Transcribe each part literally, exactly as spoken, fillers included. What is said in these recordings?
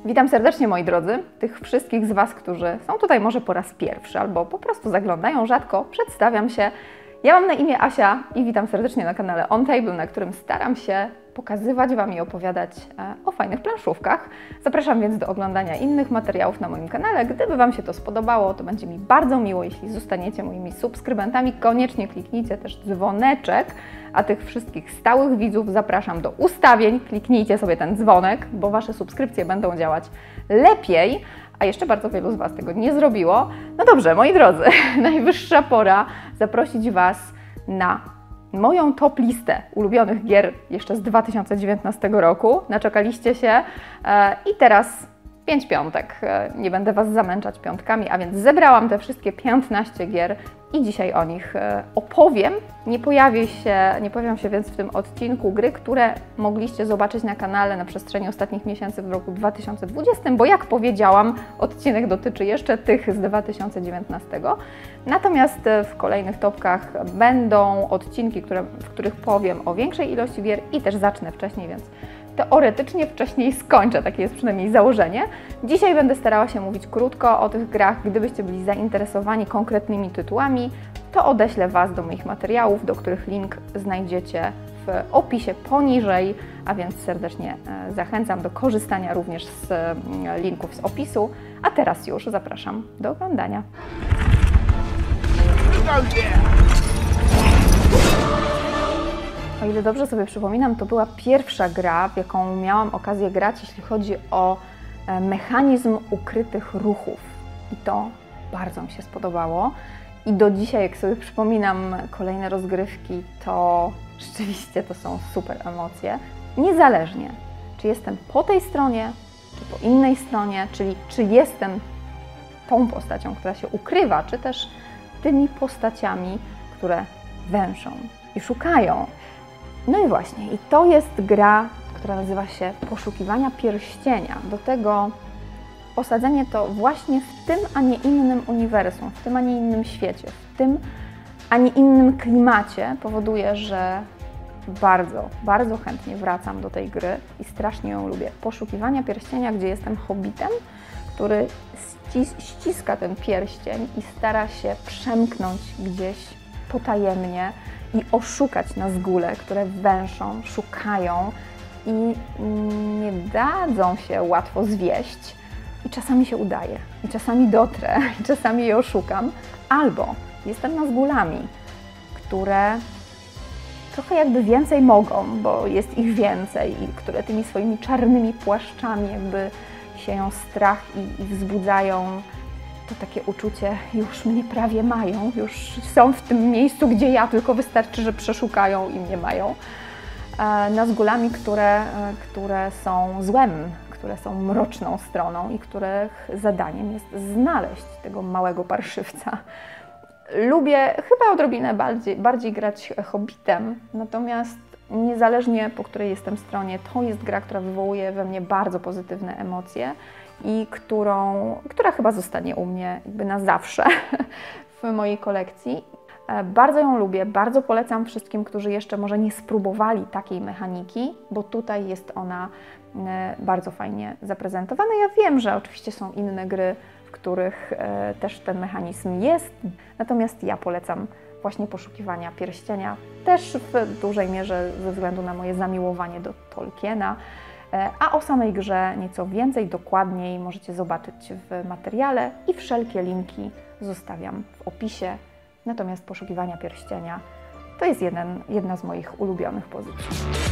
Witam serdecznie, moi drodzy, tych wszystkich z Was, którzy są tutaj może po raz pierwszy albo po prostu zaglądają rzadko. Przedstawiam się. Ja mam na imię Asia i witam serdecznie na kanale On Table, na którym staram się pokazywać Wam i opowiadać o fajnych planszówkach. Zapraszam więc do oglądania innych materiałów na moim kanale. Gdyby Wam się to spodobało, to będzie mi bardzo miło, jeśli zostaniecie moimi subskrybentami. Koniecznie kliknijcie też dzwoneczek, a tych wszystkich stałych widzów zapraszam do ustawień. Kliknijcie sobie ten dzwonek, bo Wasze subskrypcje będą działać lepiej, a jeszcze bardzo wielu z Was tego nie zrobiło. No dobrze, moi drodzy, najwyższa pora zaprosić Was na moją top listę ulubionych gier jeszcze z dwa tysiące dziewiętnastego roku. Naczekaliście się i teraz pięć piątek. Nie będę Was zamęczać piątkami, a więc zebrałam te wszystkie piętnaście gier i dzisiaj o nich opowiem. Nie pojawi się, nie pojawią się więc w tym odcinku gry, które mogliście zobaczyć na kanale na przestrzeni ostatnich miesięcy w roku dwa tysiące dwudziestym, bo jak powiedziałam, odcinek dotyczy jeszcze tych z dwa tysiące dziewiętnastego. Natomiast w kolejnych topkach będą odcinki, które, w których powiem o większej ilości gier i też zacznę wcześniej, więc teoretycznie wcześniej skończę, takie jest przynajmniej założenie. Dzisiaj będę starała się mówić krótko o tych grach. Gdybyście byli zainteresowani konkretnymi tytułami, to odeślę Was do moich materiałów, do których link znajdziecie w opisie poniżej, a więc serdecznie zachęcam do korzystania również z linków z opisu. A teraz już zapraszam do oglądania. O ile dobrze sobie przypominam, to była pierwsza gra, w jaką miałam okazję grać, jeśli chodzi o mechanizm ukrytych ruchów. I to bardzo mi się spodobało. I do dzisiaj, jak sobie przypominam kolejne rozgrywki, to rzeczywiście to są super emocje. Niezależnie, czy jestem po tej stronie, czy po innej stronie, czyli czy jestem tą postacią, która się ukrywa, czy też tymi postaciami, które węszą i szukają. No i właśnie, i to jest gra, która nazywa się Poszukiwania Pierścienia. Do tego osadzenie to właśnie w tym, a nie innym uniwersum, w tym, a nie innym świecie, w tym, a nie innym klimacie powoduje, że bardzo, bardzo chętnie wracam do tej gry i strasznie ją lubię. Poszukiwania Pierścienia, gdzie jestem hobbitem, który ścis ściska ten pierścień i stara się przemknąć gdzieś potajemnie i oszukać Nazgule, które węszą, szukają i nie dadzą się łatwo zwieść. I czasami się udaje, i czasami dotrę, i czasami je oszukam. Albo jestem Nazgulami, które trochę jakby więcej mogą, bo jest ich więcej i które tymi swoimi czarnymi płaszczami jakby sieją strach i, i wzbudzają to takie uczucie, już mnie prawie mają, już są w tym miejscu, gdzie ja, tylko wystarczy, że przeszukają i mnie mają. Nazgulami, które, które są złem, które są mroczną stroną i których zadaniem jest znaleźć tego małego parszywca. Lubię chyba odrobinę bardziej, bardziej grać hobbitem, natomiast niezależnie po której jestem stronie, to jest gra, która wywołuje we mnie bardzo pozytywne emocje i którą, która chyba zostanie u mnie jakby na zawsze w mojej kolekcji. Bardzo ją lubię, bardzo polecam wszystkim, którzy jeszcze może nie spróbowali takiej mechaniki, bo tutaj jest ona bardzo fajnie zaprezentowana. Ja wiem, że oczywiście są inne gry, w których też ten mechanizm jest, natomiast ja polecam właśnie Poszukiwania Pierścienia, też w dużej mierze ze względu na moje zamiłowanie do Tolkiena. A o samej grze nieco więcej, dokładniej możecie zobaczyć w materiale i wszelkie linki zostawiam w opisie. Natomiast Poszukiwania Pierścienia to jest jeden, jedna z moich ulubionych pozycji.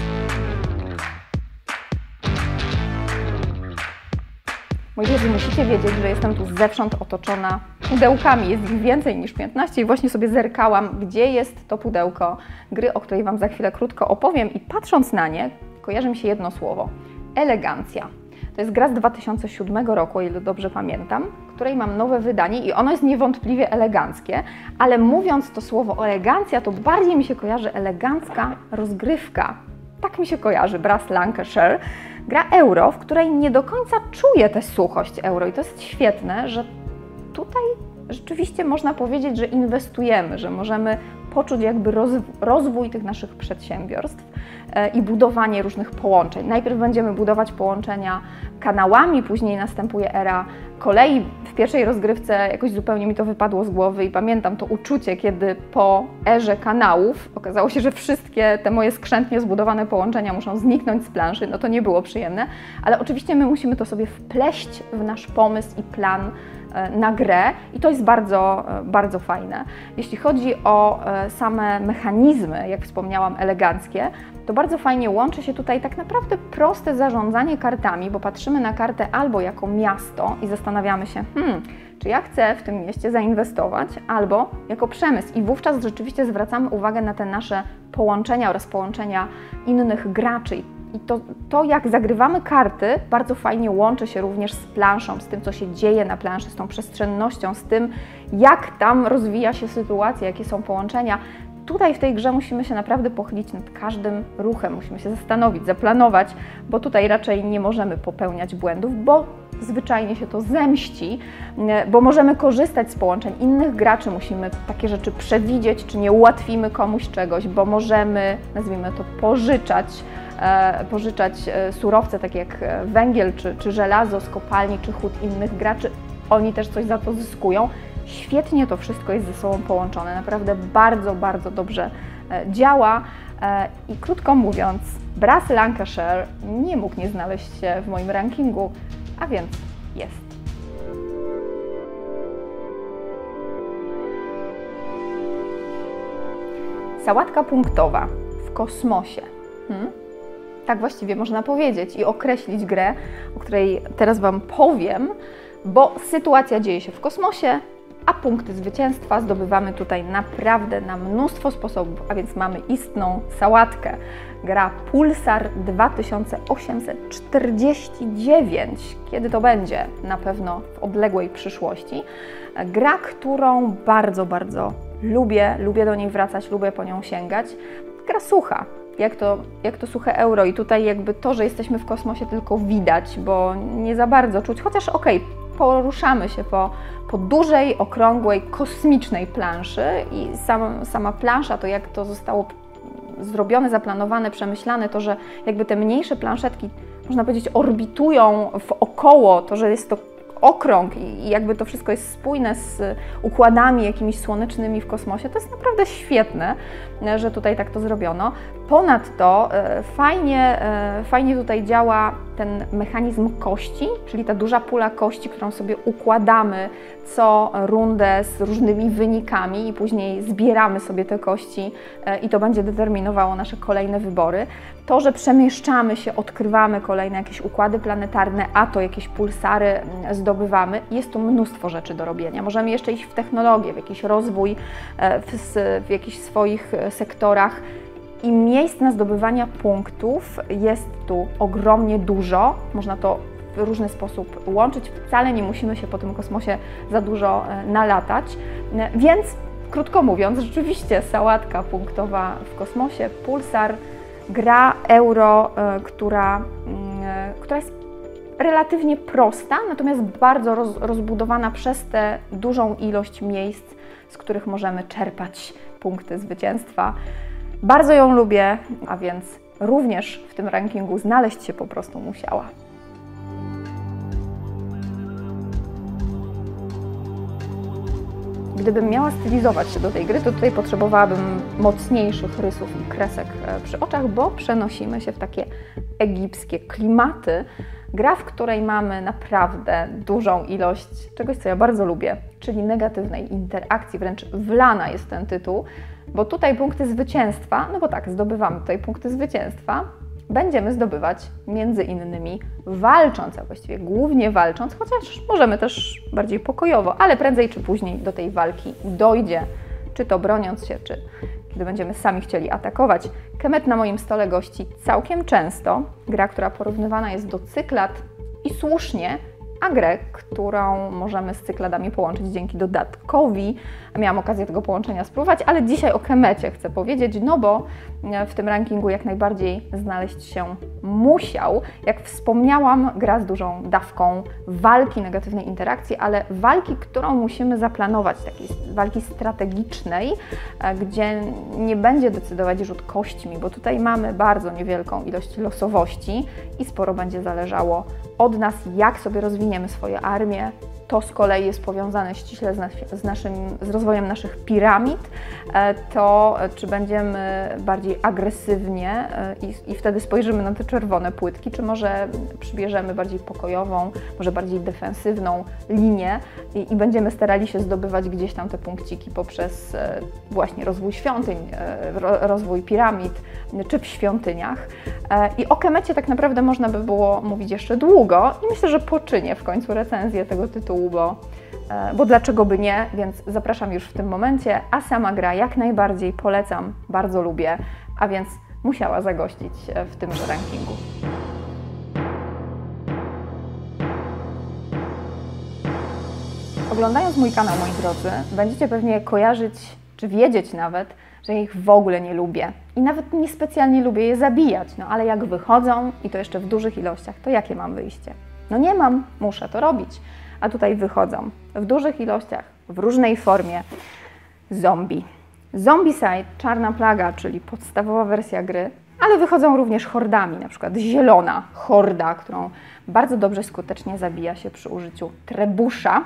Moi drodzy, musicie wiedzieć, że jestem tu zewsząd otoczona pudełkami. Jest ich więcej niż piętnaście i właśnie sobie zerkałam, gdzie jest to pudełko gry, o której Wam za chwilę krótko opowiem i patrząc na nie, kojarzy mi się jedno słowo – elegancja. To jest gra z dwa tysiące siódmego roku, o ile dobrze pamiętam, której mam nowe wydanie i ono jest niewątpliwie eleganckie, ale mówiąc to słowo elegancja, to bardziej mi się kojarzy elegancka rozgrywka. Tak mi się kojarzy Brass Lancashire. Gra euro, w której nie do końca czuję tę suchość euro i to jest świetne, że tutaj rzeczywiście można powiedzieć, że inwestujemy, że możemy poczuć jakby rozwój tych naszych przedsiębiorstw i budowanie różnych połączeń. Najpierw będziemy budować połączenia kanałami, później następuje era kolei. W pierwszej rozgrywce jakoś zupełnie mi to wypadło z głowy i pamiętam to uczucie, kiedy po erze kanałów okazało się, że wszystkie te moje skrzętnie zbudowane połączenia muszą zniknąć z planszy. No to nie było przyjemne, ale oczywiście my musimy to sobie wpleść w nasz pomysł i plan na grę i to jest bardzo, bardzo fajne. Jeśli chodzi o same mechanizmy, jak wspomniałam, eleganckie, to bardzo fajnie łączy się tutaj tak naprawdę proste zarządzanie kartami, bo patrzymy na kartę albo jako miasto i zastanawiamy się, hmm, czy ja chcę w tym mieście zainwestować, albo jako przemysł i wówczas rzeczywiście zwracamy uwagę na te nasze połączenia oraz połączenia innych graczy. I to, to, jak zagrywamy karty, bardzo fajnie łączy się również z planszą, z tym, co się dzieje na planszy, z tą przestrzennością, z tym, jak tam rozwija się sytuacja, jakie są połączenia. Tutaj w tej grze musimy się naprawdę pochylić nad każdym ruchem, musimy się zastanowić, zaplanować, bo tutaj raczej nie możemy popełniać błędów, bo zwyczajnie się to zemści, bo możemy korzystać z połączeń innych graczy, musimy takie rzeczy przewidzieć, czy nie ułatwimy komuś czegoś, bo możemy, nazwijmy to, pożyczać, e, pożyczać surowce, takie jak węgiel, czy, czy żelazo z kopalni, czy hut innych graczy. Oni też coś za to zyskują. Świetnie to wszystko jest ze sobą połączone, naprawdę bardzo, bardzo dobrze działa i krótko mówiąc, Brass Lancashire nie mógł nie znaleźć się w moim rankingu, a więc jest. Sałatka punktowa w kosmosie. Hmm? Tak właściwie można powiedzieć i określić grę, o której teraz Wam powiem, bo sytuacja dzieje się w kosmosie, a punkty zwycięstwa zdobywamy tutaj naprawdę na mnóstwo sposobów, a więc mamy istną sałatkę. Gra Pulsar dwa tysiące osiemset czterdzieści dziewięć. Kiedy to będzie? Na pewno w odległej przyszłości. Gra, którą bardzo, bardzo lubię, lubię do niej wracać, lubię po nią sięgać. Gra sucha. Jak to, jak to suche euro i tutaj jakby to, że jesteśmy w kosmosie tylko widać, bo nie za bardzo czuć, chociaż okej, okay, poruszamy się po, po dużej, okrągłej, kosmicznej planszy i sam, sama plansza, to jak to zostało zrobione, zaplanowane, przemyślane, to, że jakby te mniejsze planszetki, można powiedzieć, orbitują wokoło, to, że jest to okrąg i jakby to wszystko jest spójne z układami jakimiś słonecznymi w kosmosie, to jest naprawdę świetne, że tutaj tak to zrobiono. Ponadto fajnie, fajnie tutaj działa ten mechanizm kości, czyli ta duża pula kości, którą sobie układamy co rundę z różnymi wynikami i później zbieramy sobie te kości i to będzie determinowało nasze kolejne wybory. To, że przemieszczamy się, odkrywamy kolejne jakieś układy planetarne, a to jakieś pulsary zdobywamy, jest tu mnóstwo rzeczy do robienia. Możemy jeszcze iść w technologię, w jakiś rozwój, w, w jakichś swoich sektorach. I miejsc na zdobywanie punktów jest tu ogromnie dużo. Można to w różny sposób łączyć. Wcale nie musimy się po tym kosmosie za dużo nalatać. Więc krótko mówiąc, rzeczywiście sałatka punktowa w kosmosie, Pulsar, gra euro, która, która jest relatywnie prosta, natomiast bardzo roz, rozbudowana przez tę dużą ilość miejsc, z których możemy czerpać punkty zwycięstwa. Bardzo ją lubię, a więc również w tym rankingu znaleźć się po prostu musiała. Gdybym miała stylizować się do tej gry, to tutaj potrzebowałabym mocniejszych rysów i kresek przy oczach, bo przenosimy się w takie egipskie klimaty. Gra, w której mamy naprawdę dużą ilość czegoś, co ja bardzo lubię, czyli negatywnej interakcji, wręcz wlana jest ten tytuł, bo tutaj punkty zwycięstwa, no bo tak, zdobywamy tutaj punkty zwycięstwa, będziemy zdobywać między innymi walcząc, a właściwie głównie walcząc, chociaż możemy też bardziej pokojowo, ale prędzej czy później do tej walki dojdzie, czy to broniąc się, czy kiedy będziemy sami chcieli atakować. Kemet na moim stole gości całkiem często. Gra, która porównywana jest do Cyklat i słusznie, a grę, którą możemy z cykladami połączyć dzięki dodatkowi. Miałam okazję tego połączenia spróbować, ale dzisiaj o Kemecie chcę powiedzieć, no bo w tym rankingu jak najbardziej znaleźć się musiał. Jak wspomniałam, gra z dużą dawką walki, negatywnej interakcji, ale walki, którą musimy zaplanować, takiej walki strategicznej, gdzie nie będzie decydować rzut kośćmi, bo tutaj mamy bardzo niewielką ilość losowości i sporo będzie zależało od nas, jak sobie rozwiniemy swoje armie. To z kolei jest powiązane ściśle z, nas, z, naszym, z rozwojem naszych piramid, to czy będziemy bardziej agresywnie i, i wtedy spojrzymy na te czerwone płytki, czy może przybierzemy bardziej pokojową, może bardziej defensywną linię i, i będziemy starali się zdobywać gdzieś tam te punkciki poprzez właśnie rozwój świątyń, rozwój piramid, czy w świątyniach. I o Kemecie tak naprawdę można by było mówić jeszcze długo i myślę, że poczynię w końcu recenzję tego tytułu, bo, bo dlaczego by nie, więc zapraszam już w tym momencie, a sama gra jak najbardziej polecam, bardzo lubię, a więc musiała zagościć w tymże rankingu. Oglądając mój kanał, moi drodzy, będziecie pewnie kojarzyć, czy wiedzieć nawet, że ja ich w ogóle nie lubię i nawet niespecjalnie lubię je zabijać, no ale jak wychodzą i to jeszcze w dużych ilościach, to jakie mam wyjście? No nie mam, muszę to robić, a tutaj wychodzą w dużych ilościach, w różnej formie zombie. Zombicide, czarna plaga, czyli podstawowa wersja gry, ale wychodzą również hordami, na przykład zielona horda, którą bardzo dobrze, skutecznie zabija się przy użyciu trebusza.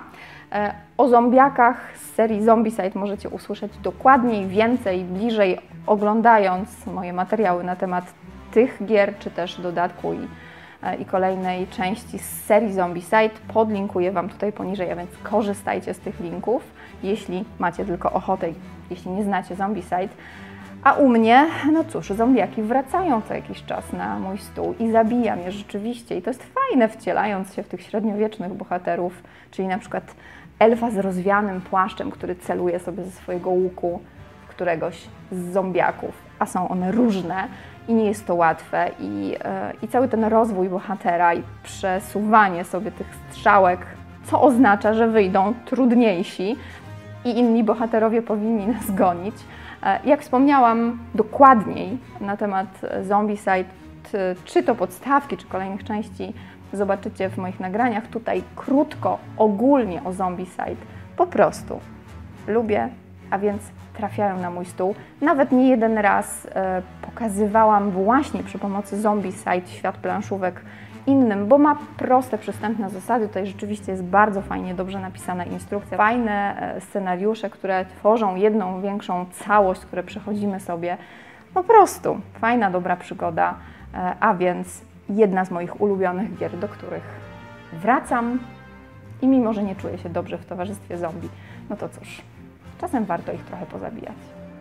O zombiakach z serii Zombicide możecie usłyszeć dokładniej, więcej, bliżej, oglądając moje materiały na temat tych gier, czy też dodatku i, i kolejnej części z serii Zombicide. Podlinkuję Wam tutaj poniżej, a więc korzystajcie z tych linków, jeśli macie tylko ochotę, jeśli nie znacie Zombicide. A u mnie, no cóż, zombiaki wracają co jakiś czas na mój stół i zabijam je rzeczywiście. I to jest fajne, wcielając się w tych średniowiecznych bohaterów, czyli na przykład elfa z rozwianym płaszczem, który celuje sobie ze swojego łuku w któregoś z zombiaków. A są one różne i nie jest to łatwe. I, yy, i cały ten rozwój bohatera i przesuwanie sobie tych strzałek, co oznacza, że wyjdą trudniejsi i inni bohaterowie powinni nas gonić. Jak wspomniałam dokładniej na temat Zombicide, czy to podstawki, czy kolejnych części, zobaczycie w moich nagraniach. Tutaj krótko, ogólnie o Zombicide. Po prostu lubię, a więc trafiają na mój stół. Nawet nie jeden raz e, pokazywałam właśnie przy pomocy Zombicide świat planszówek innym, bo ma proste, przystępne zasady. Tutaj rzeczywiście jest bardzo fajnie, dobrze napisana instrukcja. Fajne e, scenariusze, które tworzą jedną większą całość, które przechodzimy sobie. Po prostu fajna, dobra przygoda, e, a więc jedna z moich ulubionych gier, do których wracam i mimo, że nie czuję się dobrze w towarzystwie zombie, no to cóż, czasem warto ich trochę pozabijać.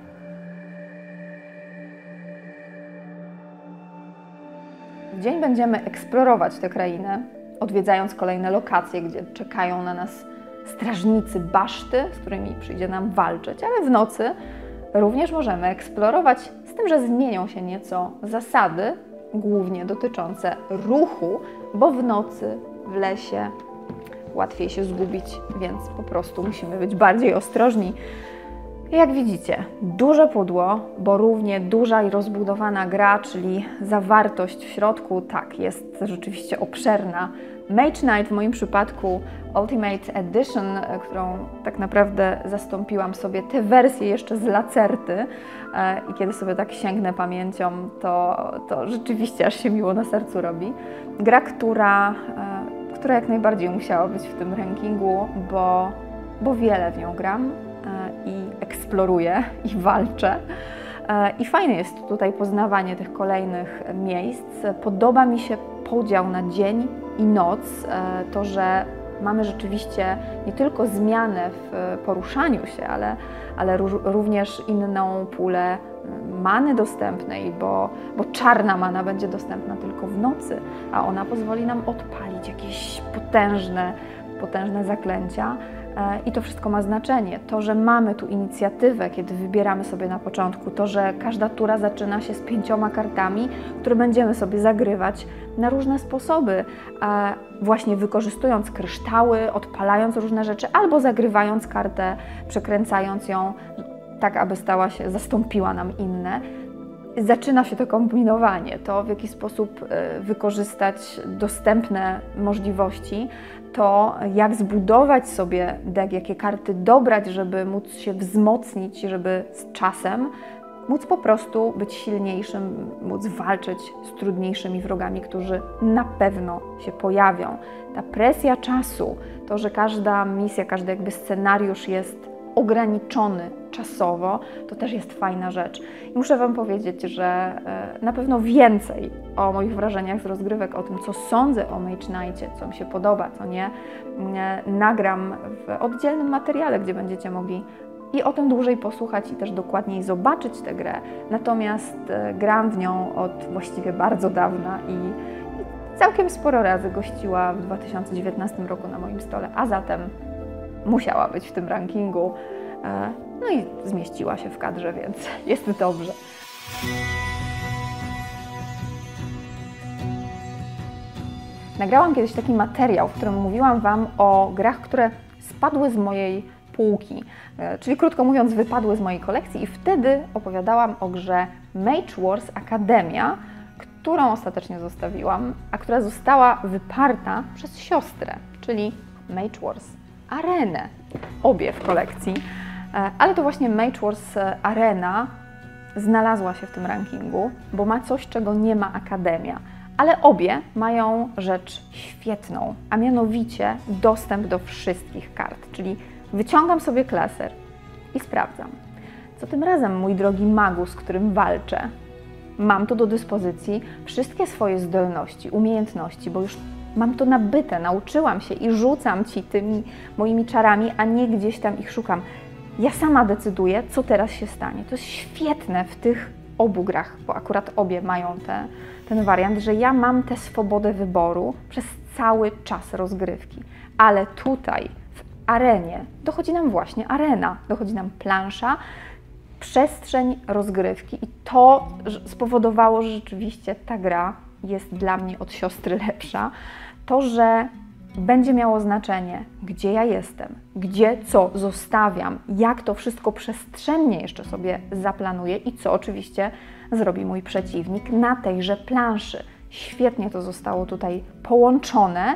W dzień będziemy eksplorować tę krainę, odwiedzając kolejne lokacje, gdzie czekają na nas strażnicy baszty, z którymi przyjdzie nam walczyć, ale w nocy również możemy eksplorować, z tym, że zmienią się nieco zasady, głównie dotyczące ruchu, bo w nocy w lesie łatwiej się zgubić, więc po prostu musimy być bardziej ostrożni. Jak widzicie, duże pudło, bo równie duża i rozbudowana gra, czyli zawartość w środku, tak, jest rzeczywiście obszerna. Mage Knight w moim przypadku Ultimate Edition, którą tak naprawdę zastąpiłam sobie tę wersję jeszcze z Lacerty i kiedy sobie tak sięgnę pamięcią, to, to rzeczywiście aż się miło na sercu robi. Gra, która, która jak najbardziej musiała być w tym rankingu, bo, bo wiele w nią gram i eksploruję i walczę. I fajne jest tutaj poznawanie tych kolejnych miejsc. Podoba mi się podział na dzień i noc, to, że mamy rzeczywiście nie tylko zmianę w poruszaniu się, ale, ale również inną pulę many dostępnej, bo, bo czarna mana będzie dostępna tylko w nocy, a ona pozwoli nam odpalić jakieś potężne, potężne zaklęcia. I to wszystko ma znaczenie. To, że mamy tu inicjatywę, kiedy wybieramy sobie na początku, to, że każda tura zaczyna się z pięcioma kartami, które będziemy sobie zagrywać na różne sposoby, właśnie wykorzystując kryształy, odpalając różne rzeczy, albo zagrywając kartę, przekręcając ją tak, aby stała się, zastąpiła nam inne. Zaczyna się to kombinowanie, to w jaki sposób wykorzystać dostępne możliwości, to jak zbudować sobie deck, jakie karty dobrać, żeby móc się wzmocnić, żeby z czasem móc po prostu być silniejszym, móc walczyć z trudniejszymi wrogami, którzy na pewno się pojawią. Ta presja czasu, to, że każda misja, każdy jakby scenariusz jest ograniczony czasowo, to też jest fajna rzecz. I muszę Wam powiedzieć, że na pewno więcej o moich wrażeniach z rozgrywek, o tym, co sądzę o Mage Knightie, co mi się podoba, co nie, nagram w oddzielnym materiale, gdzie będziecie mogli i o tym dłużej posłuchać i też dokładniej zobaczyć tę grę. Natomiast gram w nią od właściwie bardzo dawna i całkiem sporo razy gościła w dwa tysiące dziewiętnastym roku na moim stole, a zatem musiała być w tym rankingu, no i zmieściła się w kadrze, więc jest dobrze. Nagrałam kiedyś taki materiał, w którym mówiłam Wam o grach, które spadły z mojej półki, czyli krótko mówiąc wypadły z mojej kolekcji i wtedy opowiadałam o grze Mage Wars Akademia, którą ostatecznie zostawiłam, a która została wyparta przez siostrę, czyli Mage Wars Arenę, obie w kolekcji, ale to właśnie Mage Wars Arena znalazła się w tym rankingu, bo ma coś, czego nie ma Akademia, ale obie mają rzecz świetną, a mianowicie dostęp do wszystkich kart, czyli wyciągam sobie klaser i sprawdzam, co tym razem, mój drogi magu, z którym walczę. Mam tu do dyspozycji wszystkie swoje zdolności, umiejętności, bo już mam to nabyte, nauczyłam się i rzucam Ci tymi moimi czarami, a nie gdzieś tam ich szukam. Ja sama decyduję, co teraz się stanie. To jest świetne w tych obu grach, bo akurat obie mają te, ten wariant, że ja mam tę swobodę wyboru przez cały czas rozgrywki. Ale tutaj, w arenie, dochodzi nam właśnie arena, dochodzi nam plansza, przestrzeń rozgrywki i to spowodowało, że rzeczywiście ta gra jest dla mnie od siostry lepsza. To, że będzie miało znaczenie, gdzie ja jestem, gdzie co zostawiam, jak to wszystko przestrzennie jeszcze sobie zaplanuję i co oczywiście zrobi mój przeciwnik na tejże planszy. Świetnie to zostało tutaj połączone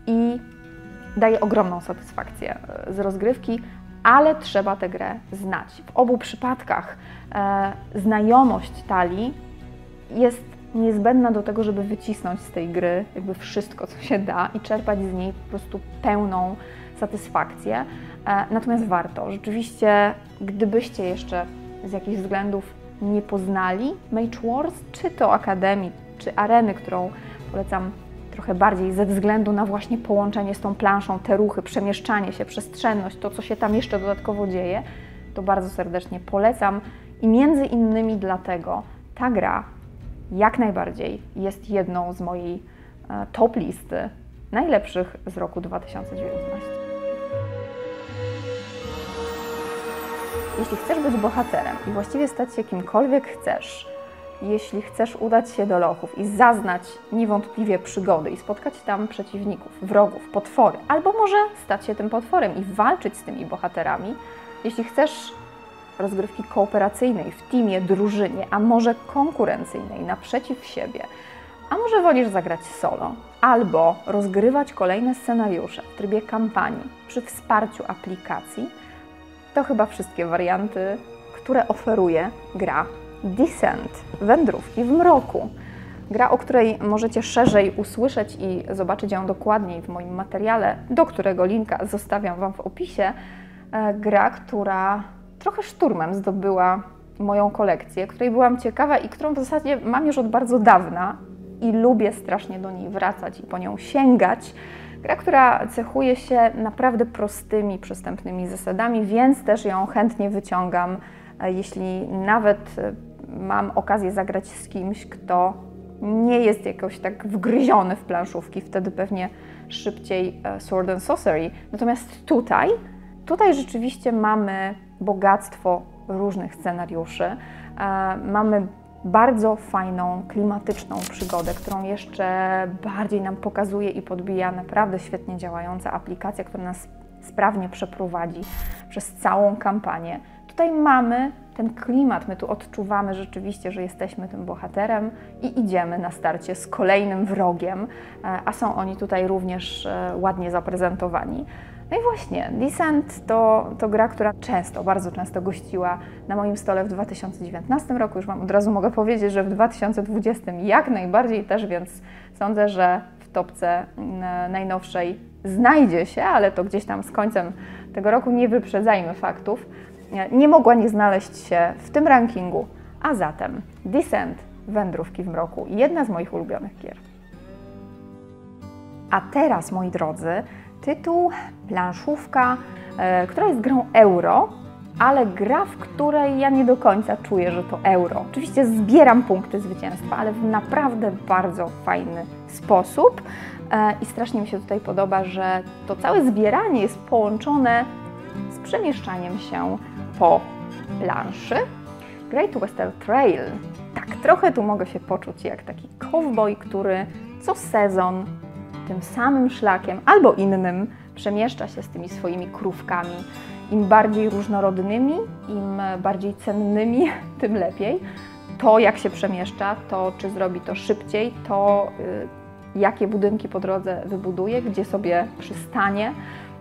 i daje ogromną satysfakcję z rozgrywki, ale trzeba tę grę znać. W obu przypadkach e, znajomość talii jest niezbędna do tego, żeby wycisnąć z tej gry jakby wszystko, co się da i czerpać z niej po prostu pełną satysfakcję. E, natomiast warto. Rzeczywiście, gdybyście jeszcze z jakichś względów nie poznali Mage Wars, czy to Akademii, czy Areny, którą polecam trochę bardziej ze względu na właśnie połączenie z tą planszą, te ruchy, przemieszczanie się, przestrzenność, to co się tam jeszcze dodatkowo dzieje, to bardzo serdecznie polecam i między innymi dlatego ta gra jak najbardziej jest jedną z mojej e, top listy najlepszych z roku dwa tysiące dziewiętnastego. Jeśli chcesz być bohaterem i właściwie stać się kimkolwiek chcesz, jeśli chcesz udać się do lochów i zaznać niewątpliwie przygody i spotkać tam przeciwników, wrogów, potwory, albo może stać się tym potworem i walczyć z tymi bohaterami, jeśli chcesz rozgrywki kooperacyjnej w teamie, drużynie, a może konkurencyjnej naprzeciw siebie, a może wolisz zagrać solo, albo rozgrywać kolejne scenariusze w trybie kampanii przy wsparciu aplikacji, to chyba wszystkie warianty, które oferuje gra Descent, Wędrówki w mroku. Gra, o której możecie szerzej usłyszeć i zobaczyć ją dokładniej w moim materiale, do którego linka zostawiam Wam w opisie. Gra, która trochę szturmem zdobyła moją kolekcję, której byłam ciekawa i którą w zasadzie mam już od bardzo dawna i lubię strasznie do niej wracać i po nią sięgać. Gra, która cechuje się naprawdę prostymi, przystępnymi zasadami, więc też ją chętnie wyciągam, jeśli nawet mam okazję zagrać z kimś, kto nie jest jakoś tak wgryziony w planszówki, wtedy pewnie szybciej Sword and Sorcery. Natomiast tutaj tutaj rzeczywiście mamy bogactwo różnych scenariuszy. Mamy bardzo fajną, klimatyczną przygodę, którą jeszcze bardziej nam pokazuje i podbija naprawdę świetnie działająca aplikacja, która nas sprawnie przeprowadzi przez całą kampanię. Tutaj mamy ten klimat, my tu odczuwamy rzeczywiście, że jesteśmy tym bohaterem i idziemy na starcie z kolejnym wrogiem, a są oni tutaj również ładnie zaprezentowani. No i właśnie, Descent to, to gra, która często, bardzo często gościła na moim stole w dwa tysiące dziewiętnastym roku. Już Wam od razu mogę powiedzieć, że w dwa tysiące dwudziestym jak najbardziej też, więc sądzę, że w topce najnowszej znajdzie się, ale to gdzieś tam z końcem tego roku, nie wyprzedzajmy faktów, nie mogła nie znaleźć się w tym rankingu, a zatem Descent, Wędrówki w mroku, jedna z moich ulubionych gier. A teraz, moi drodzy, tytuł, planszówka, e, która jest grą euro, ale gra, w której ja nie do końca czuję, że to euro. Oczywiście zbieram punkty zwycięstwa, ale w naprawdę bardzo fajny sposób e, i strasznie mi się tutaj podoba, że to całe zbieranie jest połączone z przemieszczaniem się po planszy. Great Western Trail. Tak, trochę tu mogę się poczuć jak taki cowboy, który co sezon tym samym szlakiem albo innym przemieszcza się z tymi swoimi krówkami. Im bardziej różnorodnymi, im bardziej cennymi, tym lepiej. To, jak się przemieszcza, to czy zrobi to szybciej, to y, jakie budynki po drodze wybuduje, gdzie sobie przystanie,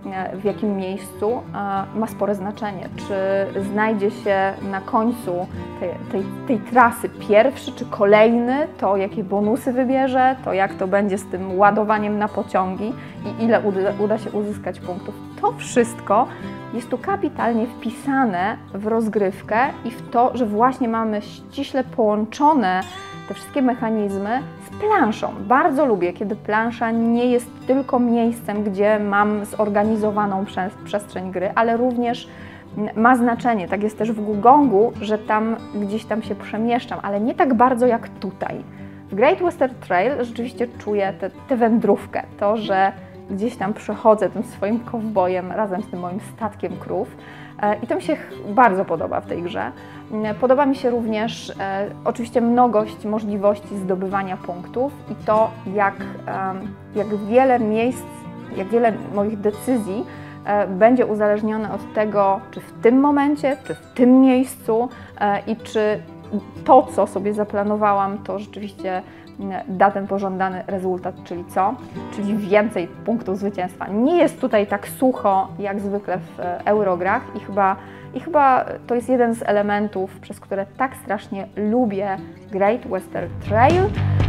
w jakim miejscu, ma spore znaczenie. Czy znajdzie się na końcu tej, tej, tej trasy pierwszy czy kolejny, to jakie bonusy wybierze, to jak to będzie z tym ładowaniem na pociągi i ile uda, uda się uzyskać punktów. To wszystko jest tu kapitalnie wpisane w rozgrywkę i w to, że właśnie mamy ściśle połączone te wszystkie mechanizmy z planszą. Bardzo lubię, kiedy plansza nie jest tylko miejscem, gdzie mam zorganizowaną przestrzeń gry, ale również ma znaczenie. Tak jest też w Wugongu, że tam gdzieś tam się przemieszczam, ale nie tak bardzo jak tutaj. W Great Western Trail rzeczywiście czuję tę wędrówkę, to, że gdzieś tam przechodzę tym swoim kowbojem razem z tym moim statkiem krów. I to mi się bardzo podoba w tej grze. Podoba mi się również e, oczywiście mnogość możliwości zdobywania punktów i to, jak, e, jak wiele miejsc, jak wiele moich decyzji e, będzie uzależnione od tego, czy w tym momencie, czy w tym miejscu e, i czy to, co sobie zaplanowałam, to rzeczywiście da ten pożądany rezultat, czyli co? Czyli więcej punktów zwycięstwa. Nie jest tutaj tak sucho, jak zwykle w eurograch i chyba, i chyba to jest jeden z elementów, przez które tak strasznie lubię Great Western Trail.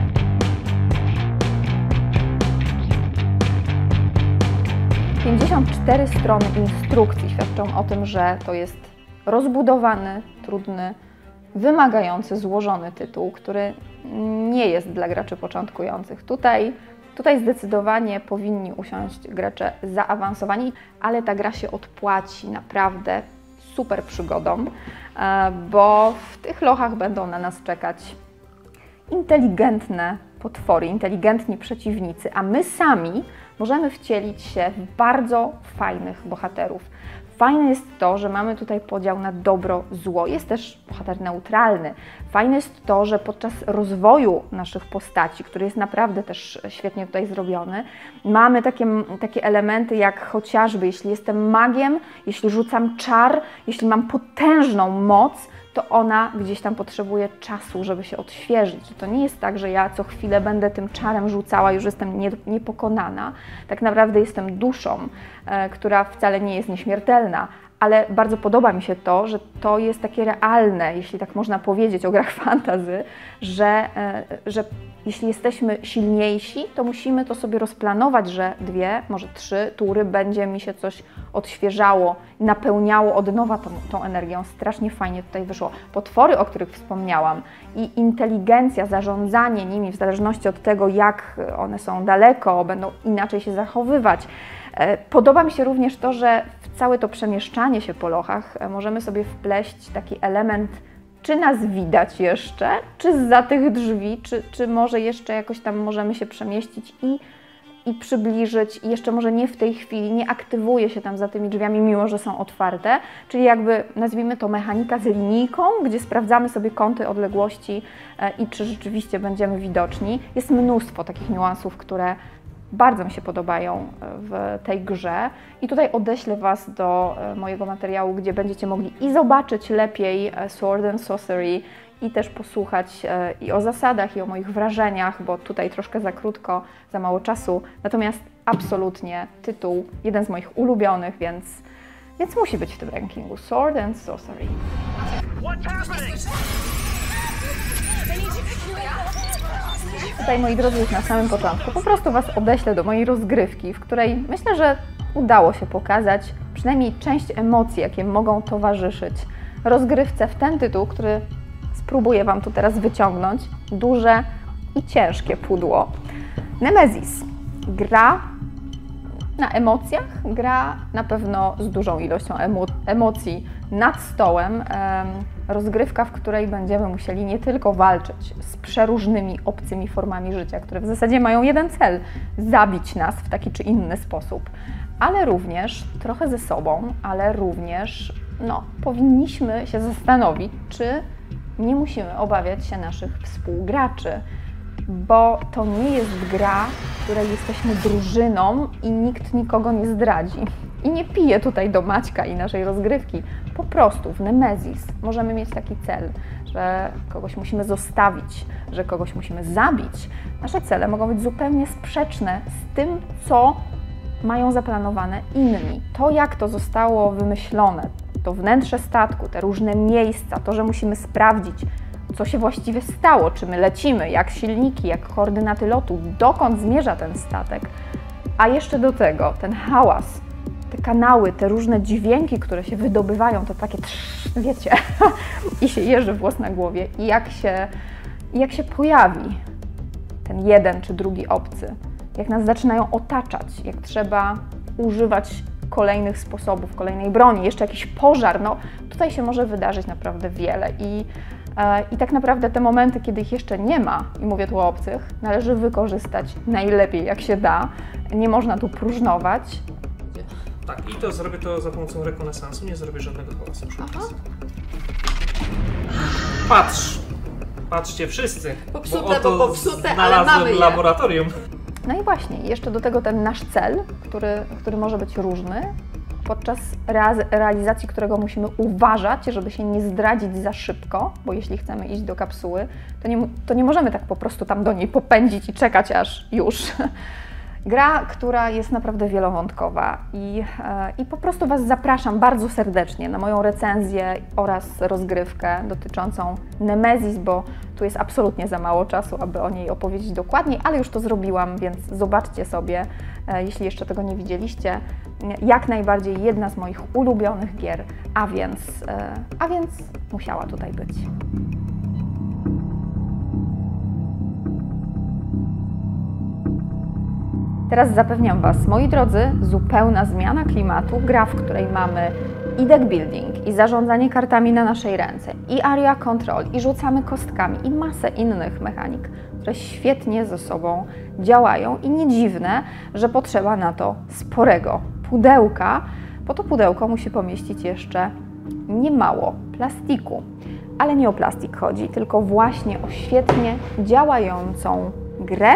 pięćdziesiąt cztery strony instrukcji świadczą o tym, że to jest rozbudowany, trudny, wymagający, złożony tytuł, który nie jest dla graczy początkujących. Tutaj, tutaj zdecydowanie powinni usiąść gracze zaawansowani, ale ta gra się odpłaci naprawdę super przygodą, bo w tych lochach będą na nas czekać inteligentne potwory, inteligentni przeciwnicy, a my sami możemy wcielić się w bardzo fajnych bohaterów. Fajne jest to, że mamy tutaj podział na dobro, zło. Jest też bohater neutralny. Fajne jest to, że podczas rozwoju naszych postaci, który jest naprawdę też świetnie tutaj zrobiony, mamy takie, takie elementy jak chociażby, jeśli jestem magiem, jeśli rzucam czar, jeśli mam potężną moc, to ona gdzieś tam potrzebuje czasu, żeby się odświeżyć. To nie jest tak, że ja co chwilę będę tym czarem rzucała, już jestem nie, niepokonana. Tak naprawdę jestem duszą, e, która wcale nie jest nieśmiertelna, ale bardzo podoba mi się to, że to jest takie realne, jeśli tak można powiedzieć o grach fantasy, że, e, że jeśli jesteśmy silniejsi, to musimy to sobie rozplanować, że dwie, może trzy tury będzie mi się coś odświeżało, napełniało od nowa tą, tą energią. Strasznie fajnie tutaj wyszło. Potwory, o których wspomniałam i inteligencja, zarządzanie nimi w zależności od tego, jak one są daleko, będą inaczej się zachowywać. Podoba mi się również to, że w całe to przemieszczanie się po lochach możemy sobie wpleść taki element, czy nas widać jeszcze, czy zza tych drzwi, czy, czy może jeszcze jakoś tam możemy się przemieścić i i przybliżyć, i jeszcze może nie w tej chwili, nie aktywuje się tam za tymi drzwiami, mimo że są otwarte, czyli jakby nazwijmy to mechanika z linijką, gdzie sprawdzamy sobie kąty, odległości i czy rzeczywiście będziemy widoczni. Jest mnóstwo takich niuansów, które bardzo mi się podobają w tej grze i tutaj odeślę Was do mojego materiału, gdzie będziecie mogli i zobaczyć lepiej Sword and Sorcery, i też posłuchać i o zasadach, i o moich wrażeniach, bo tutaj troszkę za krótko, za mało czasu. Natomiast absolutnie tytuł, jeden z moich ulubionych, więc, więc musi być w tym rankingu. Sword and Sorcery. Tutaj, moi drodzy, już na samym początku po prostu Was odeślę do mojej rozgrywki, w której myślę, że udało się pokazać przynajmniej część emocji, jakie mogą towarzyszyć rozgrywce w ten tytuł, który spróbuję Wam tu teraz wyciągnąć. Duże i ciężkie pudło. Nemesis. Gra na emocjach, gra na pewno z dużą ilością emo emocji nad stołem. Rozgrywka, w której będziemy musieli nie tylko walczyć z przeróżnymi obcymi formami życia, które w zasadzie mają jeden cel – zabić nas w taki czy inny sposób, ale również trochę ze sobą, ale również no, powinniśmy się zastanowić, czy nie musimy obawiać się naszych współgraczy, bo to nie jest gra, w której jesteśmy drużyną i nikt nikogo nie zdradzi. I nie piję tutaj do Maćka i naszej rozgrywki. Po prostu w Nemesis możemy mieć taki cel, że kogoś musimy zostawić, że kogoś musimy zabić. Nasze cele mogą być zupełnie sprzeczne z tym, co mają zaplanowane inni. To, jak to zostało wymyślone, to wnętrze statku, te różne miejsca, to, że musimy sprawdzić, co się właściwie stało, czy my lecimy, jak silniki, jak koordynaty lotu, dokąd zmierza ten statek, a jeszcze do tego ten hałas, te kanały, te różne dźwięki, które się wydobywają, to takie trz, wiecie, i się jeży włos na głowie i jak się, jak się pojawi ten jeden czy drugi obcy, jak nas zaczynają otaczać, jak trzeba używać kolejnych sposobów, kolejnej broni, jeszcze jakiś pożar, no tutaj się może wydarzyć naprawdę wiele i, e, i tak naprawdę te momenty, kiedy ich jeszcze nie ma, i mówię tu o obcych, należy wykorzystać najlepiej jak się da, nie można tu próżnować. Tak, i to zrobię to za pomocą rekonesansu, nie zrobię żadnego hałasu przy okazji. Patrz! Patrzcie wszyscy, popsute, bo oto bo popsute, ale mamy je. Laboratorium. No i właśnie, jeszcze do tego ten nasz cel, który, który może być różny, podczas realizacji którego musimy uważać, żeby się nie zdradzić za szybko, bo jeśli chcemy iść do kapsuły, to nie, to nie możemy tak po prostu tam do niej popędzić i czekać aż już. Gra, która jest naprawdę wielowątkowa i, i po prostu Was zapraszam bardzo serdecznie na moją recenzję oraz rozgrywkę dotyczącą Nemesis, bo tu jest absolutnie za mało czasu, aby o niej opowiedzieć dokładniej, ale już to zrobiłam, więc zobaczcie sobie, jeśli jeszcze tego nie widzieliście. Jak najbardziej jedna z moich ulubionych gier, a więc, a więc musiała tutaj być. Teraz zapewniam Was, moi drodzy, zupełna zmiana klimatu, gra, w której mamy i deck building, i zarządzanie kartami na naszej ręce, i area control, i rzucamy kostkami, i masę innych mechanik, które świetnie ze sobą działają i nie dziwne, że potrzeba na to sporego pudełka, bo to pudełko musi pomieścić jeszcze niemało plastiku. Ale nie o plastik chodzi, tylko właśnie o świetnie działającą grę,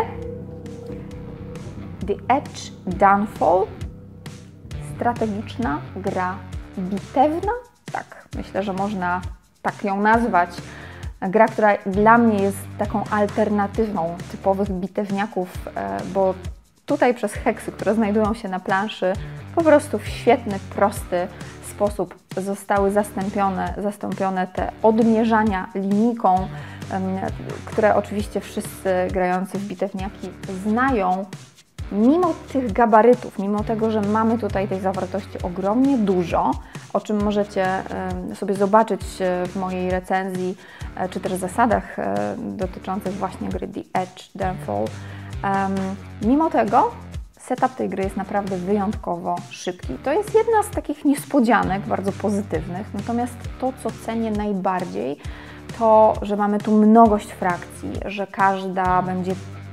The Edge Downfall, strategiczna gra bitewna, tak, myślę, że można tak ją nazwać. Gra, która dla mnie jest taką alternatywą typowych bitewniaków, bo tutaj przez heksy, które znajdują się na planszy, po prostu w świetny, prosty sposób zostały zastąpione, zastąpione te odmierzania linijką, które oczywiście wszyscy grający w bitewniaki znają. Mimo tych gabarytów, mimo tego, że mamy tutaj tej zawartości ogromnie dużo, o czym możecie sobie zobaczyć w mojej recenzji, czy też zasadach dotyczących właśnie gry The Edge Downfall, mimo tego setup tej gry jest naprawdę wyjątkowo szybki. To jest jedna z takich niespodzianek bardzo pozytywnych, natomiast to, co cenię najbardziej, to, że mamy tu mnogość frakcji, że każda będzie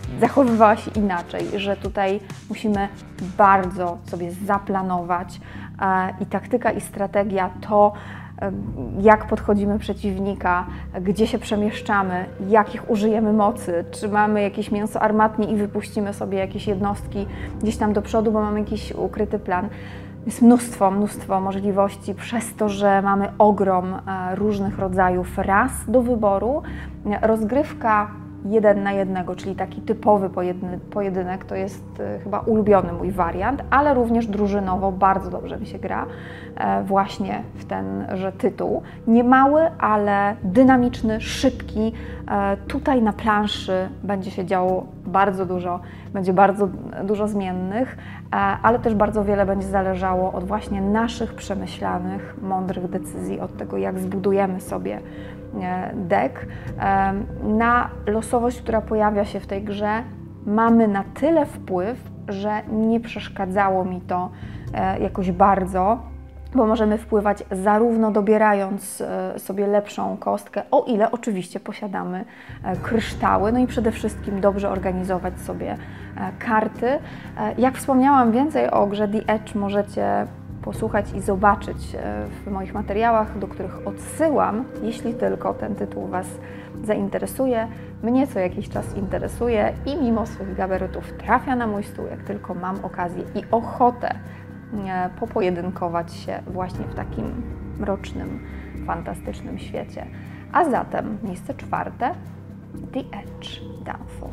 zachowywała się inaczej, że tutaj musimy bardzo sobie zaplanować i taktyka i strategia to, jak podchodzimy przeciwnika, gdzie się przemieszczamy, jakich użyjemy mocy, czy mamy jakieś mięso armatnie i wypuścimy sobie jakieś jednostki gdzieś tam do przodu, bo mamy jakiś ukryty plan. Jest mnóstwo, mnóstwo możliwości przez to, że mamy ogrom różnych rodzajów ras do wyboru. Rozgrywka jeden na jednego, czyli taki typowy pojedynek, to jest chyba ulubiony mój wariant, ale również drużynowo bardzo dobrze mi się gra właśnie w tenże tytuł. Nie mały, ale dynamiczny, szybki. Tutaj na planszy będzie się działo bardzo dużo, będzie bardzo dużo zmiennych, ale też bardzo wiele będzie zależało od właśnie naszych przemyślanych, mądrych decyzji, od tego, jak zbudujemy sobie deck. Na losowość, która pojawia się w tej grze, mamy na tyle wpływ, że nie przeszkadzało mi to jakoś bardzo, bo możemy wpływać zarówno dobierając sobie lepszą kostkę, o ile oczywiście posiadamy kryształy, no i przede wszystkim dobrze organizować sobie karty. Jak wspomniałam, więcej o grze The Edge możecie posłuchać i zobaczyć w moich materiałach, do których odsyłam, jeśli tylko ten tytuł Was zainteresuje. Mnie co jakiś czas interesuje i mimo swych gabarytów trafia na mój stół, jak tylko mam okazję i ochotę popojedynkować się właśnie w takim mrocznym, fantastycznym świecie. A zatem miejsce czwarte, The Edge Downfall.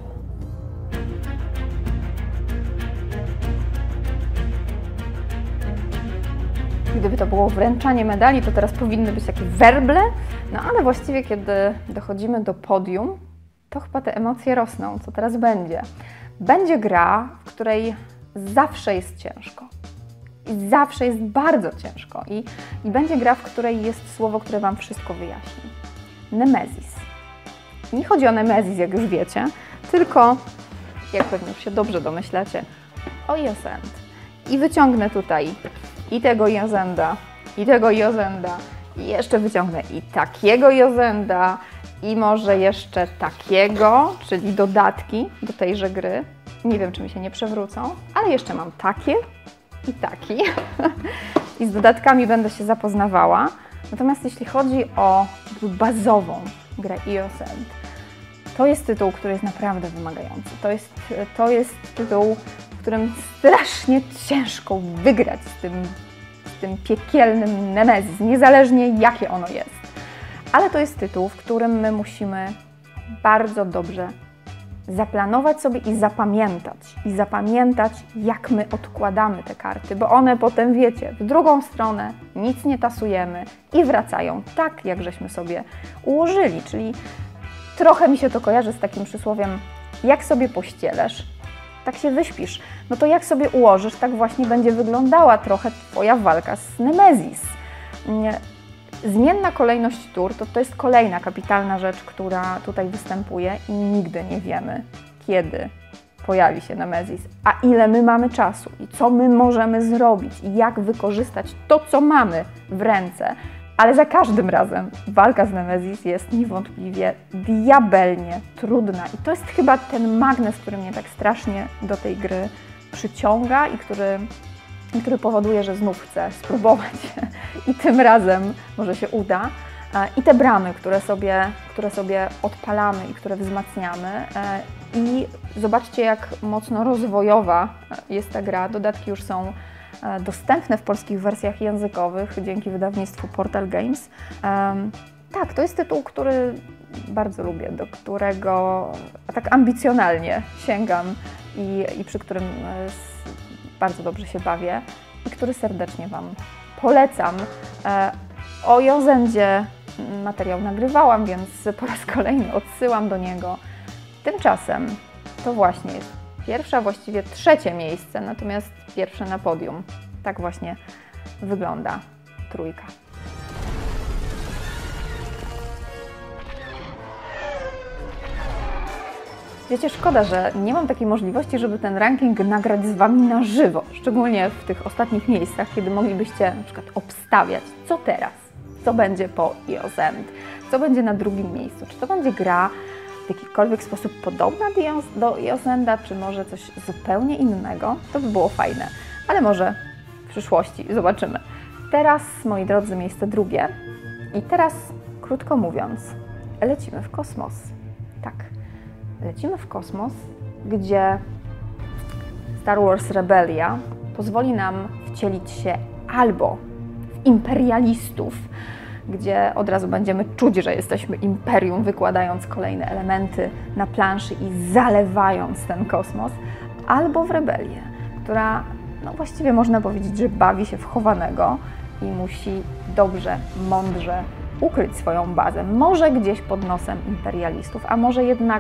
Gdyby to było wręczanie medali, to teraz powinny być takie werble, no ale właściwie kiedy dochodzimy do podium, to chyba te emocje rosną. Co teraz będzie? Będzie gra, w której zawsze jest ciężko. I zawsze jest bardzo ciężko. I, I będzie gra, w której jest słowo, które Wam wszystko wyjaśni. Nemezis. Nie chodzi o Nemezis, jak już wiecie, tylko, jak pewnie już się dobrze domyślacie, o Josend. I wyciągnę tutaj i tego Jozenda, i tego Jozenda, i jeszcze wyciągnę i takiego Jozenda, i może jeszcze takiego, czyli dodatki do tejże gry. Nie wiem, czy mi się nie przewrócą, ale jeszcze mam takie i taki. I z dodatkami będę się zapoznawała. Natomiast jeśli chodzi o bazową grę Jozend, to jest tytuł, który jest naprawdę wymagający. To jest, to jest tytuł, w którym strasznie ciężko wygrać z tym, z tym piekielnym Nemezis, niezależnie jakie ono jest. Ale to jest tytuł, w którym my musimy bardzo dobrze zaplanować sobie i zapamiętać. I zapamiętać, jak my odkładamy te karty, bo one potem, wiecie, w drugą stronę nic nie tasujemy i wracają tak, jak żeśmy sobie ułożyli. Czyli trochę mi się to kojarzy z takim przysłowiem, jak sobie pościelesz, tak się wyśpisz. No to jak sobie ułożysz, tak właśnie będzie wyglądała trochę Twoja walka z Nemezis. Zmienna kolejność tur to, to jest kolejna kapitalna rzecz, która tutaj występuje i nigdy nie wiemy, kiedy pojawi się Nemezis, a ile my mamy czasu i co my możemy zrobić i jak wykorzystać to, co mamy w ręce. Ale za każdym razem walka z Nemezis jest niewątpliwie diabelnie trudna i to jest chyba ten magnes, który mnie tak strasznie do tej gry przyciąga i który, który powoduje, że znów chcę spróbować i tym razem może się uda. I te bramy, które sobie, które sobie odpalamy i które wzmacniamy. I zobaczcie, jak mocno rozwojowa jest ta gra. Dodatki już są dostępne w polskich wersjach językowych dzięki wydawnictwu Portal Games. Um, tak, to jest tytuł, który bardzo lubię, do którego tak ambicjonalnie sięgam i, i przy którym bardzo dobrze się bawię i który serdecznie Wam polecam. E, o Jozendzie materiał nagrywałam, więc po raz kolejny odsyłam do niego. Tymczasem to właśnie jest pierwsze, właściwie trzecie miejsce, natomiast pierwsze na podium. Tak właśnie wygląda trójka. Wiecie, szkoda, że nie mam takiej możliwości, żeby ten ranking nagrać z Wami na żywo, szczególnie w tych ostatnich miejscach, kiedy moglibyście na przykład obstawiać, co teraz, co będzie po Jozend, co będzie na drugim miejscu, czy to będzie gra, w jakikolwiek sposób podobna do Eosenda, czy może coś zupełnie innego, to by było fajne, ale może w przyszłości zobaczymy. Teraz, moi drodzy, miejsce drugie i teraz, krótko mówiąc, lecimy w kosmos. Tak, lecimy w kosmos, gdzie Star Wars Rebelia pozwoli nam wcielić się albo w imperialistów, gdzie od razu będziemy czuć, że jesteśmy imperium, wykładając kolejne elementy na planszy i zalewając ten kosmos, albo w rebelię, która no właściwie można powiedzieć, że bawi się w chowanego i musi dobrze, mądrze ukryć swoją bazę. Może gdzieś pod nosem imperialistów, a może jednak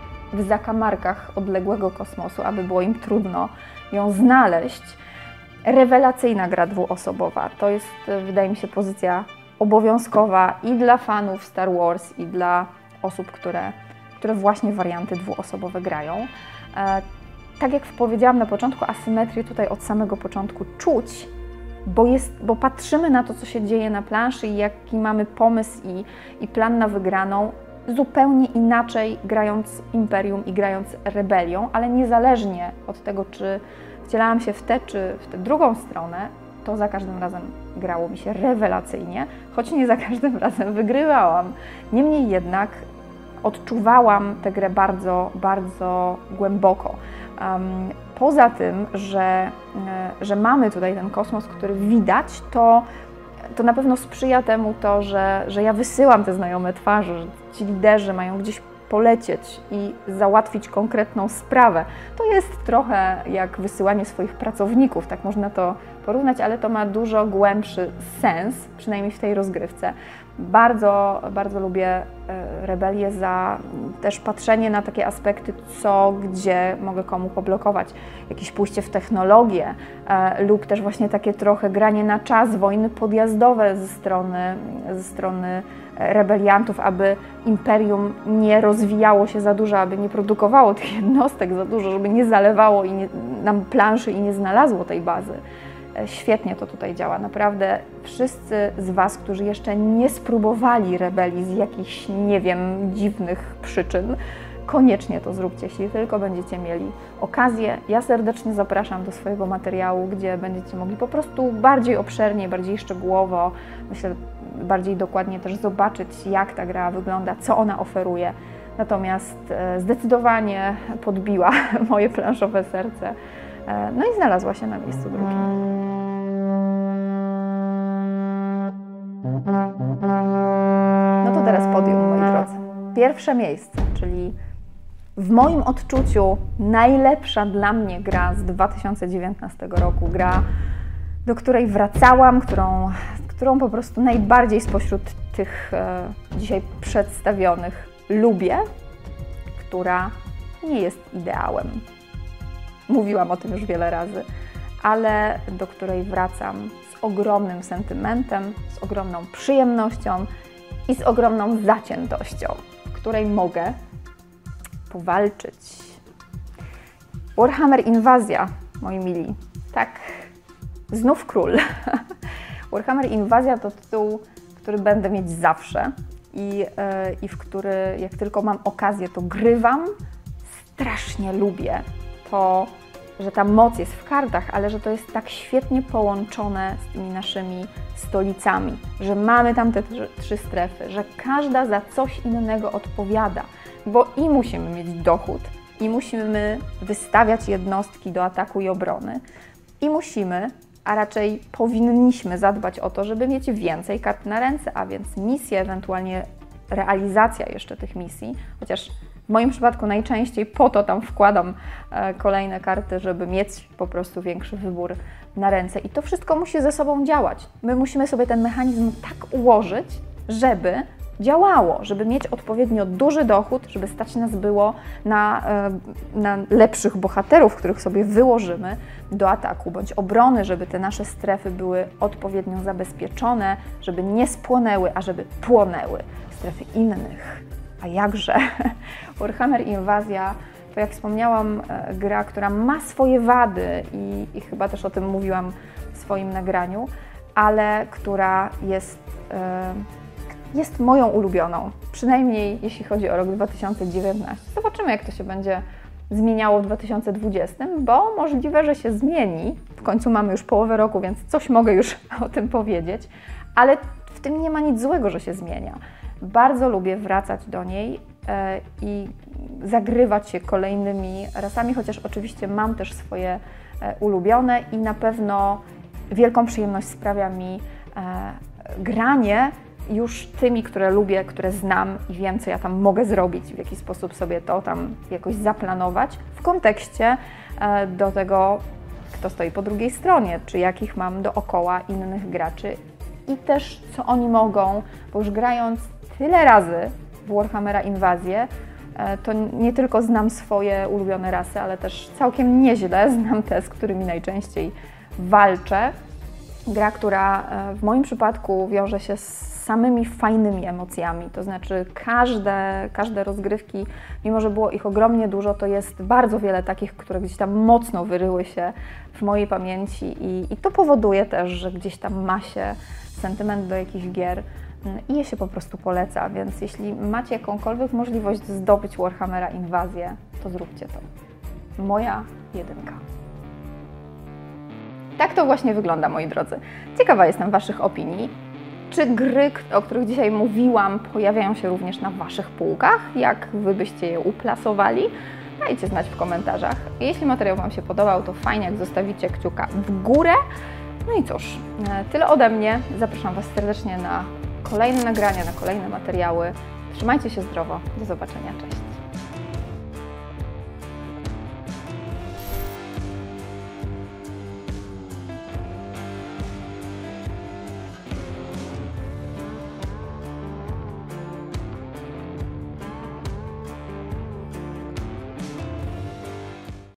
w zakamarkach odległego kosmosu, aby było im trudno ją znaleźć. Rewelacyjna gra dwuosobowa. To jest, wydaje mi się, pozycja obowiązkowa i dla fanów Star Wars, i dla osób, które, które właśnie warianty dwuosobowe grają. E, tak jak powiedziałam na początku, asymetrię tutaj od samego początku czuć, bo, jest, bo patrzymy na to, co się dzieje na planszy i jaki mamy pomysł i, i plan na wygraną, zupełnie inaczej grając Imperium i grając Rebelią, ale niezależnie od tego, czy wcielałam się w tę czy w tę drugą stronę, to za każdym razem grało mi się rewelacyjnie, choć nie za każdym razem wygrywałam. Niemniej jednak odczuwałam tę grę bardzo, bardzo głęboko. Um, poza tym, że, że mamy tutaj ten kosmos, który widać, to, to na pewno sprzyja temu to, że, że ja wysyłam te znajome twarze, że ci liderzy mają gdzieś polecieć i załatwić konkretną sprawę. To jest trochę jak wysyłanie swoich pracowników, tak można to porównać, ale to ma dużo głębszy sens, przynajmniej w tej rozgrywce. Bardzo, bardzo lubię Rebelię za też patrzenie na takie aspekty, co, gdzie mogę komu poblokować. Jakieś pójście w technologię e, lub też właśnie takie trochę granie na czas, wojny podjazdowe ze strony, ze strony rebeliantów, aby Imperium nie rozwijało się za dużo, aby nie produkowało tych jednostek za dużo, żeby nie zalewało i nie, nam planszy i nie znalazło tej bazy. Świetnie to tutaj działa. Naprawdę wszyscy z Was, którzy jeszcze nie spróbowali Rebelii z jakichś, nie wiem, dziwnych przyczyn, koniecznie to zróbcie, jeśli tylko będziecie mieli okazję. Ja serdecznie zapraszam do swojego materiału, gdzie będziecie mogli po prostu bardziej obszernie, bardziej szczegółowo, myślę, bardziej dokładnie też zobaczyć, jak ta gra wygląda, co ona oferuje. Natomiast zdecydowanie podbiła moje planszowe serce. No i znalazła się na miejscu drugim. No to teraz podium, moi drodzy. Pierwsze miejsce, czyli w moim odczuciu najlepsza dla mnie gra z dwa tysiące dziewiętnastego roku. Gra, do której wracałam, którą, którą po prostu najbardziej spośród tych e, dzisiaj przedstawionych lubię, która nie jest ideałem. Mówiłam o tym już wiele razy, ale do której wracam z ogromnym sentymentem, z ogromną przyjemnością i z ogromną zaciętością, w której mogę powalczyć. Warhammer Inwazja, moi mili. Tak, znów król. Warhammer Inwazja to tytuł, który będę mieć zawsze i, yy, i w który, jak tylko mam okazję, to grywam. Strasznie lubię to, że ta moc jest w kartach, ale że to jest tak świetnie połączone z tymi naszymi stolicami, że mamy tam te trzy strefy, że każda za coś innego odpowiada, bo i musimy mieć dochód, i musimy wystawiać jednostki do ataku i obrony, i musimy, a raczej powinniśmy zadbać o to, żeby mieć więcej kart na ręce, a więc misje, ewentualnie realizacja jeszcze tych misji, chociaż w moim przypadku najczęściej po to tam wkładam kolejne karty, żeby mieć po prostu większy wybór na ręce. I to wszystko musi ze sobą działać. My musimy sobie ten mechanizm tak ułożyć, żeby działało, żeby mieć odpowiednio duży dochód, żeby stać nas było na, na lepszych bohaterów, których sobie wyłożymy do ataku bądź obrony, żeby te nasze strefy były odpowiednio zabezpieczone, żeby nie spłonęły, a żeby płonęły strefy innych. A jakże? Warhammer Inwazja to, jak wspomniałam, gra, która ma swoje wady i, i chyba też o tym mówiłam w swoim nagraniu, ale która jest, jest moją ulubioną, przynajmniej jeśli chodzi o rok dwa tysiące dziewiętnasty. Zobaczymy, jak to się będzie zmieniało w dwa tysiące dwudziestym, bo możliwe, że się zmieni. W końcu mamy już połowę roku, więc coś mogę już o tym powiedzieć, ale w tym nie ma nic złego, że się zmienia. Bardzo lubię wracać do niej e, i zagrywać się kolejnymi rasami, chociaż oczywiście mam też swoje e, ulubione i na pewno wielką przyjemność sprawia mi e, granie już tymi, które lubię, które znam i wiem, co ja tam mogę zrobić, w jaki sposób sobie to tam jakoś zaplanować w kontekście e, do tego, kto stoi po drugiej stronie, czy jakich mam dookoła innych graczy i też co oni mogą, bo już grając tyle razy w Warhammera Inwazję, e, to nie tylko znam swoje ulubione rasy, ale też całkiem nieźle znam te, z którymi najczęściej walczę. Gra, która w moim przypadku wiąże się z samymi fajnymi emocjami, to znaczy każde, każde rozgrywki, mimo że było ich ogromnie dużo, to jest bardzo wiele takich, które gdzieś tam mocno wyryły się w mojej pamięci i, i to powoduje też, że gdzieś tam ma się sentyment do jakichś gier i je się po prostu poleca, więc jeśli macie jakąkolwiek możliwość zdobyć Warhammera Inwazję, to zróbcie to. Moja jedynka. Tak to właśnie wygląda, moi drodzy. Ciekawa jestem Waszych opinii. Czy gry, o których dzisiaj mówiłam, pojawiają się również na Waszych półkach? Jak Wy byście je uplasowali? Dajcie znać w komentarzach. Jeśli materiał Wam się podobał, to fajnie, jak zostawicie kciuka w górę. No i cóż, tyle ode mnie. Zapraszam Was serdecznie na kolejne nagrania, na kolejne materiały. Trzymajcie się zdrowo. Do zobaczenia. Cześć.